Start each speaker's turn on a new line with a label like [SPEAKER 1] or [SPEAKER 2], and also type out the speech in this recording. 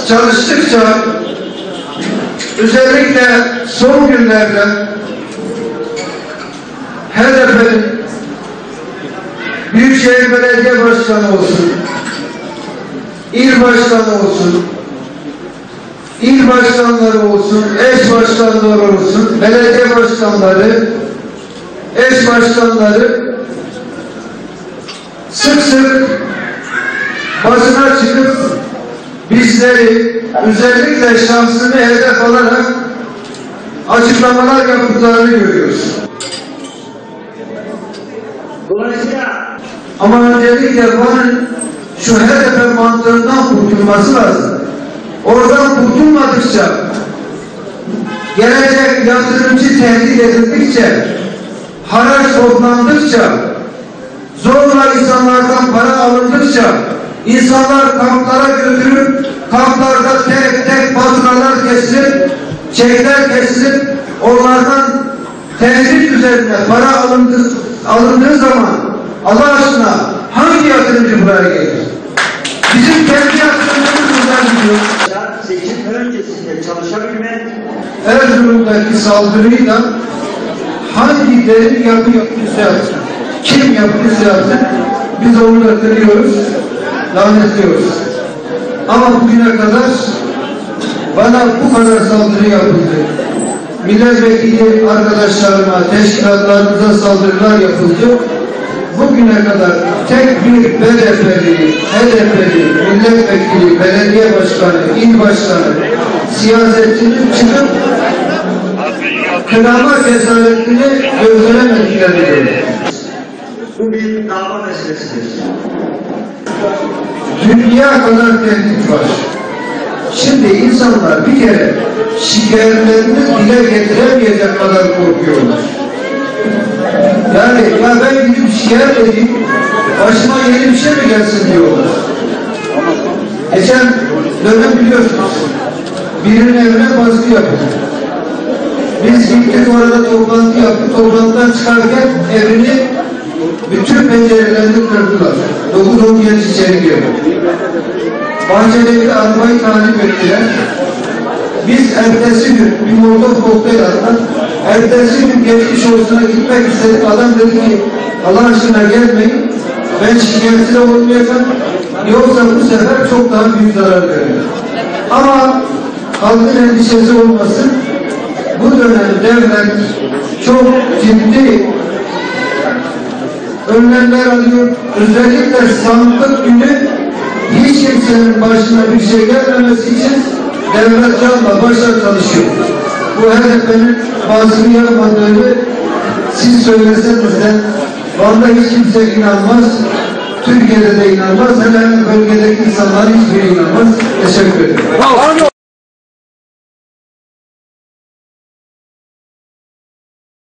[SPEAKER 1] çalıştıkça, özellikle son günlerde HDP'nin Büyükşehir Belediye Başkanı olsun, il başkanı olsun, il başkanları olsun, eş başkanları olsun, belediye başkanları, eş başkanları sık sık basına çıkıp bizleri, özellikle şahsını hedef alarak açıklamalar yaptıklarını görüyoruz.
[SPEAKER 2] Dolayısıyla
[SPEAKER 1] ama öncelikle Van'ın şu HDP mantığından kurtulması lazım. Oradan kurtulmadıkça, gelecek yatırımcı tehdit edildikçe, haraç toplandıkça, zorla insanlardan para alındıkça, insanlar kamplara götürüp, kamplarda tek tek faturalar kesilip, çekler kesilip, onlardan tehdit üzerine para alındığı zaman, Allah aşkına hangi yatırımcı buraya gelir? Bizim kendi yatırımcımız buradan gidiyor.
[SPEAKER 2] seçim öncesinde çalışabilmek,
[SPEAKER 1] Erzurum'daki saldırıyla hangi derin yapı yaptıysa yapsın, kim yaptıysa yapsın, biz onu da kırıyoruz, lanetliyoruz. Ama bugüne kadar bana bu kadar saldırı yapıldı. Milletvekili arkadaşlarıma, teşkilatlarımıza saldırılar yapıldı. Bugüne kadar tek bir BDP'li, HDP'li, milletvekili, belediye başkanı, il başkanı, siyasetçinin çıkıp kınama cesaretini gösteremediklerini.
[SPEAKER 2] bu bir dava meselesidir.
[SPEAKER 1] Dünya kadar tehdit var. Şimdi insanlar bir kere şikayetlerini dile getiremeyecek kadar korkuyorlar. Yani ya ben gidip şikayet edeyim, başıma yeni bir şey mi gelsin diyorlar. Geçen dönem biliyorsunuz, birinin evine baskı yapıldı. Biz gittik orada toplantı yaptık, toplantıdan çıkarken evini bütün pencerelerini kırdılar. 9-10 genç içeri girdi. Bahçedeki arabayı tahrip ettiler. Biz ertesi gün bir molotov kokteyl attık. Ertesi gün geçmiş olsuna gitmek istedik. Adam dedi ki Allah aşkına gelmeyin. Ben şikayetçi olmayacağım. Yoksa bu sefer çok daha büyük zarar verir. Ama halkın endişesi olmasın. Bu dönem devlet çok ciddi önlemler alıyor. Özellikle sandık günü hiç kimsenin başına bir şey gelmemesi için devlet canla başla çalışıyor. Bu HDP'nin bazını yapmadığını siz söyleseniz de vallahi hiç kimse inanmaz. Türkiye'de de inanmaz. Hele bölgedeki insanlar hiçbiri inanmaz. Teşekkür ederim.